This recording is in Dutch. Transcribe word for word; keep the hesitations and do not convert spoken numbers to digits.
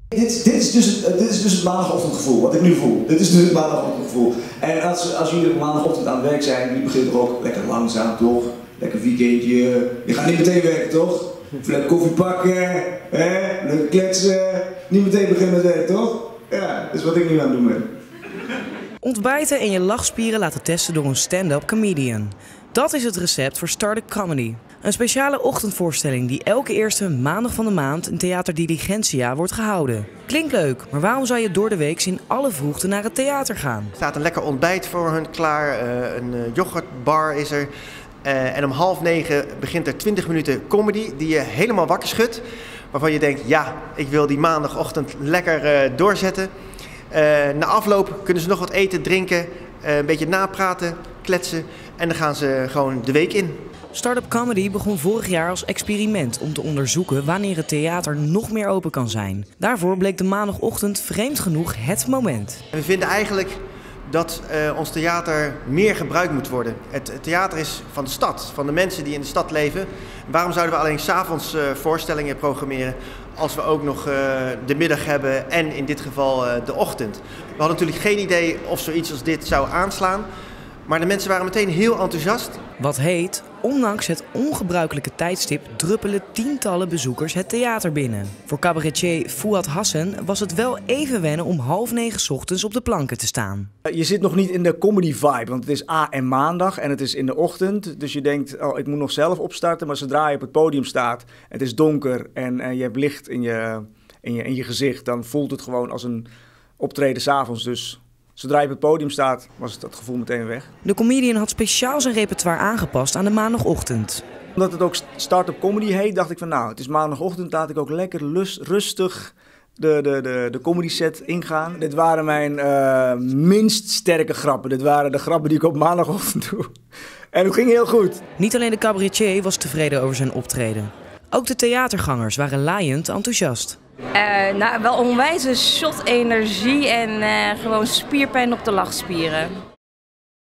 Dit, dit, is dus het, dit is dus het maandagochtendgevoel, wat ik nu voel. Dit is dus het maandagochtendgevoel. En als, als jullie op maandagochtend aan het werk zijn, die begint toch ook lekker langzaam, toch? Lekker weekendje. Je gaat niet meteen werken, toch? Lekker koffie pakken, hè? Lekker kletsen. Niet meteen beginnen met werk, toch? Ja, dat is wat ik nu aan het doen ben. Ontbijten en je lachspieren laten testen door een stand-up comedian. Dat is het recept voor Start-up Comedy. Een speciale ochtendvoorstelling die elke eerste maandag van de maand in Theater Diligentia wordt gehouden. Klinkt leuk, maar waarom zou je door de week in alle vroegte naar het theater gaan? Er staat een lekker ontbijt voor hen klaar, uh, een uh, yoghurtbar is er. Uh, en om half negen begint er twintig minuten comedy die je helemaal wakker schudt. Waarvan je denkt, ja, ik wil die maandagochtend lekker uh, doorzetten. Uh, na afloop kunnen ze nog wat eten, drinken, uh, een beetje napraten, kletsen. En dan gaan ze gewoon de week in. Start-up Comedy begon vorig jaar als experiment om te onderzoeken wanneer het theater nog meer open kan zijn. Daarvoor bleek de maandagochtend vreemd genoeg het moment. En we vinden eigenlijk dat uh, ons theater meer gebruikt moet worden. Het, het theater is van de stad, van de mensen die in de stad leven. Waarom zouden we alleen 's avonds uh, voorstellingen programmeren als we ook nog uh, de middag hebben en in dit geval uh, de ochtend? We hadden natuurlijk geen idee of zoiets als dit zou aanslaan. Maar de mensen waren meteen heel enthousiast. Wat heet, ondanks het ongebruikelijke tijdstip druppelen tientallen bezoekers het theater binnen. Voor cabaretier Fouad Hassan was het wel even wennen om half negen 's ochtends op de planken te staan. Je zit nog niet in de comedy vibe, want het is A en maandag en het is in de ochtend. Dus je denkt, oh, ik moet nog zelf opstarten, maar zodra je op het podium staat, het is donker en uh, je hebt licht in je, in, je, in je gezicht, dan voelt het gewoon als een optreden 's avonds. Dus zodra je op het podium staat, was het dat gevoel meteen weg. De comedian had speciaal zijn repertoire aangepast aan de maandagochtend. Omdat het ook start-up comedy heet, dacht ik van nou, het is maandagochtend, laat ik ook lekker lust, rustig de, de, de, de comedy set ingaan. Dit waren mijn uh, minst sterke grappen. Dit waren de grappen die ik op maandagochtend doe. En het ging heel goed. Niet alleen de cabaretier was tevreden over zijn optreden. Ook de theatergangers waren laaiend enthousiast. Uh, nou, wel onwijs een shot energie en uh, gewoon spierpijn op de lachspieren.